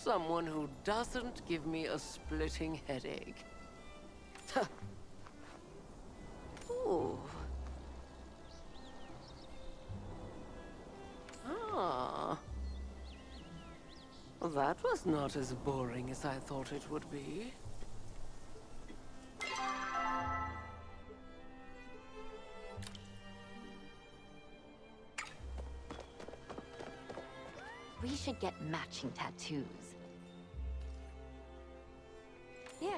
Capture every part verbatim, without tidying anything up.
someone who doesn't give me a splitting headache. Ooh. Ah. That was not as boring as I thought it would be. We should get matching tattoos. Yeah.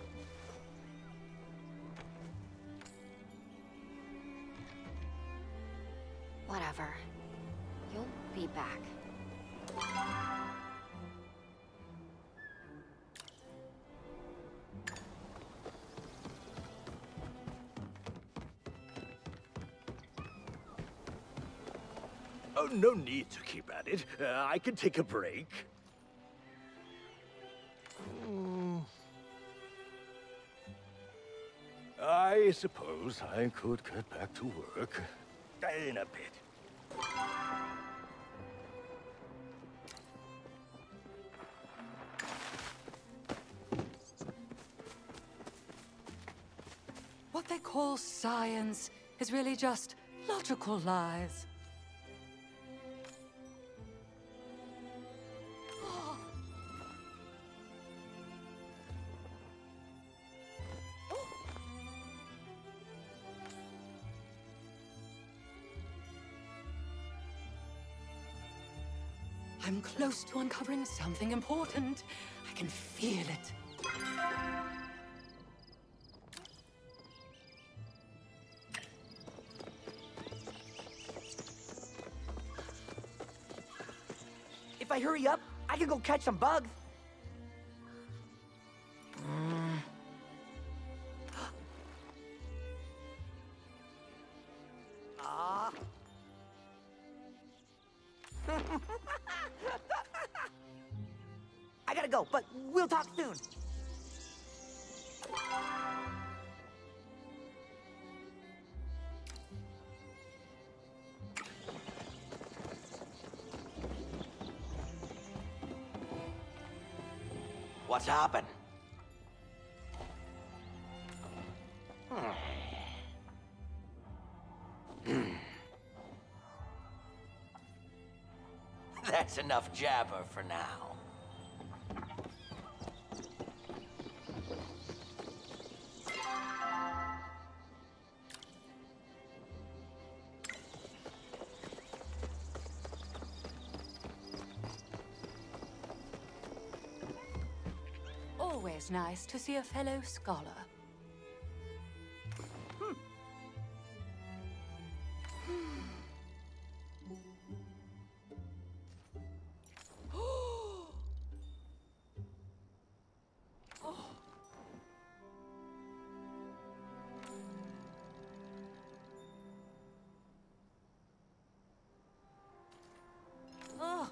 Whatever. You'll be back. Oh, no need to keep at it. Uh, I can take a break. Mm. I suppose I could get back to work in a bit. What they call science is really just logical lies. I'm close to uncovering something important. I can feel it. If I hurry up, I can go catch some bugs. Ah. I gotta go, but we'll talk soon. What's happened? That's enough jabber for now. Always nice to see a fellow scholar. Hmm. Oh.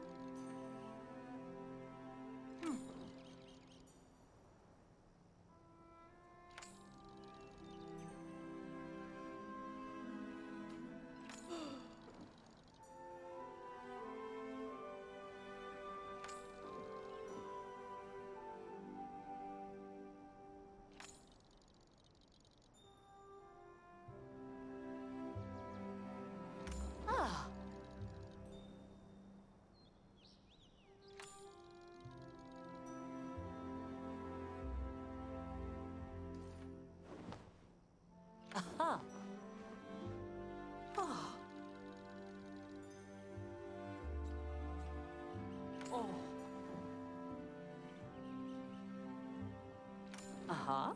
Ah. Aha. Oh. Oh. Uh-huh.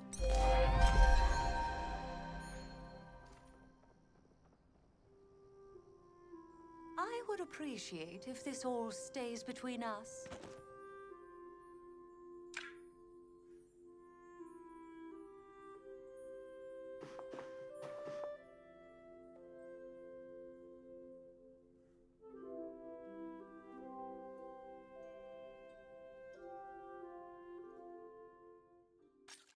I would appreciate if this all stays between us.